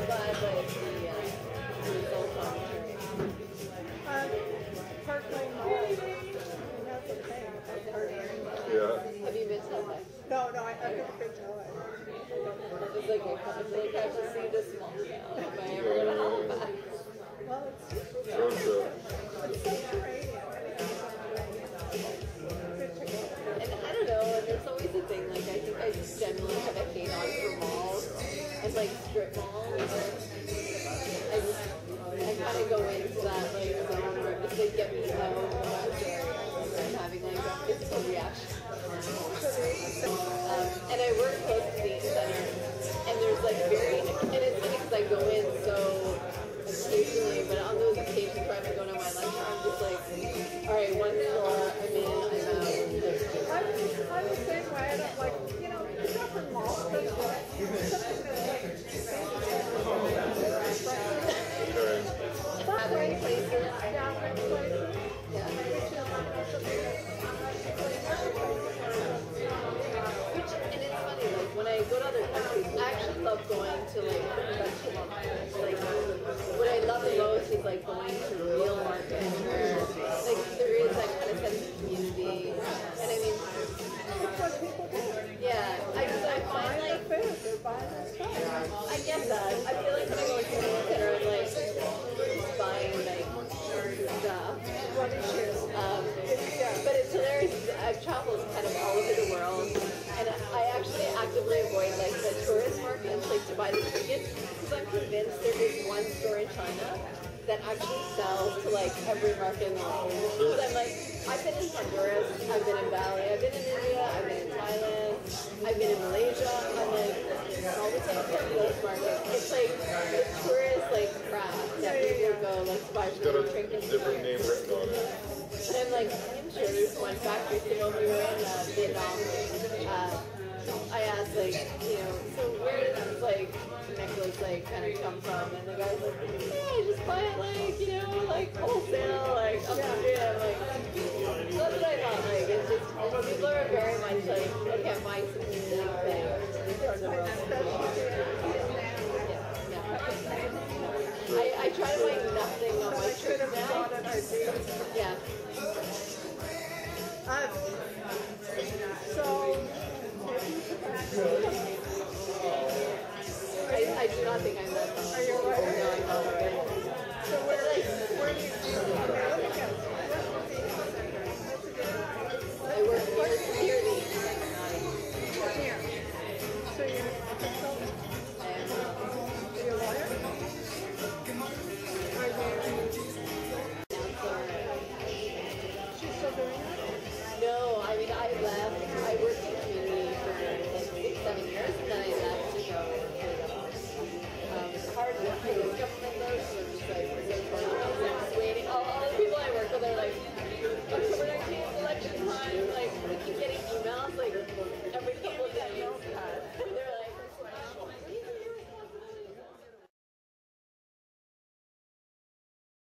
glad like the result on the train. Parkland Mall. That's a thing. Yeah. Have you been to that? No, I've never been to it. It's like I have to see this small town if I ever go to Halifax. Well, it's Sure. subterranean. And I don't know, and there's always a thing, like I think I just generally have a hate on for malls and like strip malls. I kind of go into that like zone where it's like get me out of the area and having like a physical reaction. And I work close to the center, and there's like and it's funny because I go in so occasionally, but on those occasions where I'm going to my lecture, I'm just like, all right, one floor, I'm in, I'm out. I'm the same way. I don't like, it's not for malls, but it's something Gathering places. Gathering places. Yeah. And it's funny, like when I go to other countries, I actually love going to like convention markets. Like what I love the most is like going to real markets where like there is that kind of sense of community. And I mean, It's what people do. yeah, I find like Food, they're buying their stuff. I get that. I feel like when I go to the center, I'm like just buying like stuff. But it's hilarious. I've traveled kind of all over the world, and I actually actively avoid like the tourist markets, like to buy the tickets, because I'm convinced there is one store in China that actually sells to like every market in the world. Because I'm like, I've been in Honduras, I've been in Bali, I've been in India, I've been in Thailand, I've been in Malaysia. I'm like, all the time from those markets, it's like the tourist like crap that people go like to buy trinkets. Different name written on it. And I'm like, I'm sure there's one factory. So when we were in Vietnam, I asked like, so where does this like necklace like kind of come from? And the guy's like, yeah, I just buy it like wholesale, like up the street. I'm like, so that's what I thought. Like it's just people are very much like, okay, I'm buying some new thing in front of the world. I try to buy nothing on my trip now. Yeah. I do not think I'm that. Are you a writer? No, I'm not a writer.